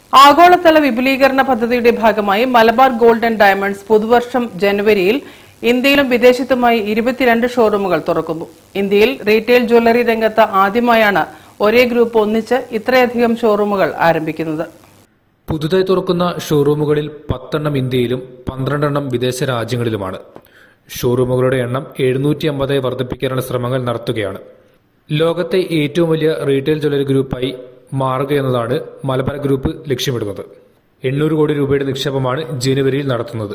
ആഗോളതല വിപുലീകരണ പദ്ധതിയുടെ ഭാഗമായി മലബാർ ഗോൾഡ് ആൻഡ് ഡയമണ്ട്സ് പുതുവർഷം ജനുവരിയിൽ ഇന്ത്യയിലും വിദേശത്തുമായി 22 ഷോറൂമുകൾ തുറക്കുന്നു. ഇന്ത്യയിൽ റീറ്റെയിൽ ജ്വല്ലറി രംഗത്ത് ആദ്യമായാണ് ഒരേ ഗ്രൂപ്പ് ഒന്നിച്ച് ഇത്രയധികം ഷോറൂമുകൾ ആരംഭിക്കുന്നത്. പുതുതായി തുറക്കുന്ന ഷോറൂമുകളിൽ 10 എണ്ണം ഇന്ത്യയിലും 12 എണ്ണം വിദേശ രാജ്യങ്ങളിലുമാണ്. ഷോറൂമുകളുടെ എണ്ണം 750 വർദ്ധിപ്പിക്കാനുള്ള ശ്രമങ്ങൾ നടത്തുകയാണ്. ലോകത്തെ ഏറ്റവും വലിയ റീറ്റെയിൽ ജ്വല്ലറി ഗ്രൂപ്പായി മാറുകയെന്നതാണ് മലബാർ ഗ്രൂപ്പ് ലക്ഷ്യമിടുന്നത്. 800 കോടി രൂപയുടെ നിക്ഷേപമാണ് ജനുവരിയിൽ നടത്തുന്നത്.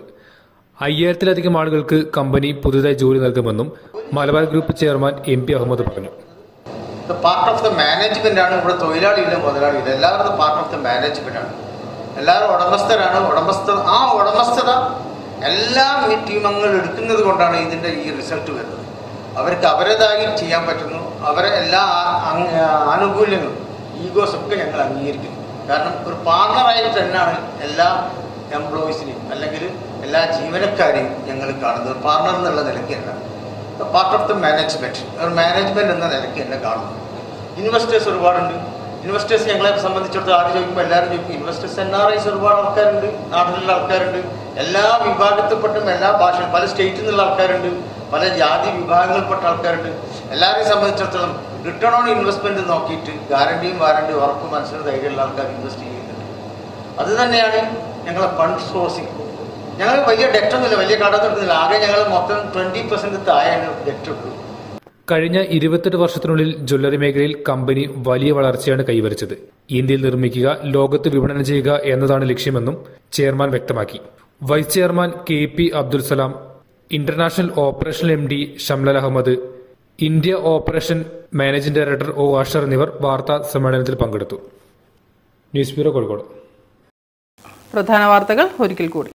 5000-ലധികം ആളുകൾക്ക് കമ്പനി പുതുതായി ജോലി നൽകുമെന്നും Malabar group chairman MP Ahmed പറഞ്ഞു. പാർട്ട് ഓഫ് ദ മാനേജ്മെന്റ് ആണ്. ഇവിടെ തൊഴിലാളിയില്ല, മുതലാളിയില്ല, എല്ലാവരും പാർട്ട് ഓഫ് ദ മാനേജ്മെന്റ് ആണ്. എല്ലാവരും ഉടമസ്ഥരാണ്. ആ ഉടമസ്ഥത എല്ലാ ടീമംഗങ്ങൾ എടുക്കുന്നത് കൊണ്ടാണ് ഇതിന്റെ ഈ റിസൾട്ട് വരുന്നത്. അവർക്ക് അവരുടേതായി ചെയ്യാൻ പറ്റുന്നു. അവരെ എല്ലാ ആനുകൂല്യങ്ങളും ഈഗോസ് ഒക്കെ ഞങ്ങൾ അംഗീകരിക്കുന്നു. കാരണം ഒരു പാർട്ണറായിട്ട് തന്നെയാണ് എല്ലാ എംപ്ലോയീസിനെയും അല്ലെങ്കിൽ എല്ലാ ജീവനക്കാരെയും ഞങ്ങൾ കാണുന്നത്. ഒരു പാർട്ണർ എന്നുള്ള നിലയ്ക്കല്ല, പാർട്ട് ഓഫ് ദ മാനേജ്മെന്റ്, ഒരു മാനേജ്മെന്റ് എന്ന നിലയ്ക്ക് തന്നെ കാണുന്നു. ഇൻവെസ്റ്റേഴ്സ് ഒരുപാടുണ്ട്. ഇൻവെസ്റ്റേഴ്സ് ഞങ്ങളെ സംബന്ധിച്ചിടത്തോളം ആദ്യം ചോദിക്കുമ്പോൾ എല്ലാവരും ചോദിക്കും, ഇൻവെസ്റ്റേഴ്സ് NRIs ഒരുപാട് ആൾക്കാരുണ്ട്, നാട്ടിലുള്ള ആൾക്കാരുണ്ട്, എല്ലാ വിഭാഗത്തിൽപ്പെട്ടും എല്ലാ ഭാഷ, പല സ്റ്റേറ്റിൽ നിന്നുള്ള ആൾക്കാരുണ്ട്, പല ജാതി വിഭാഗങ്ങളിൽപ്പെട്ട ആൾക്കാരുണ്ട്. എല്ലാവരെയും സംബന്ധിച്ചിടത്തോളം റിട്ടേൺ ഓൺ ഇൻവെസ്റ്റ്മെന്റ് നോക്കിയിട്ട് ഗ്യാരണ്ടിയും വാറണ്ടിയും ഉറപ്പ് മനസ്സിന് ധൈര്യമുള്ള ആൾക്കാർ ഇൻവെസ്റ്റ് ചെയ്യുന്നുണ്ട്. അത് തന്നെയാണ് ഞങ്ങളെ ഫണ്ട് സോഴ്സിങ്. ഞങ്ങൾ വലിയ ഡെറ്റൊന്നുമില്ല, വലിയ കടമൊന്നും എടുക്കുന്നില്ല. ആകെ ഞങ്ങൾ മൊത്തം 20% താഴെയാണ് ഡെറ്റ് എടുക്കുന്നത്. കഴിഞ്ഞ 28 വർഷത്തിനുള്ളിൽ ജ്വല്ലറി മേഖലയിൽ കമ്പനി വലിയ വളർച്ചയാണ് കൈവരിച്ചത്. ഇന്ത്യയിൽ നിർമ്മിക്കുക, ലോകത്ത് വിപണനം ചെയ്യുക എന്നതാണ് ലക്ഷ്യമെന്നും ചെയർമാൻ വ്യക്തമാക്കി. Vice chairman KP Abdul Salam, international operational MD Shamlal Ahmed, India operation managing director O Ashar എന്നിവർ വാർത്താ സമ്മേളനത്തിൽ പങ്കെടുത്തു. News bureau, Kozhikode. പ്രധാന വാർത്തകൾ ഒരിക്കൽ കൂടി.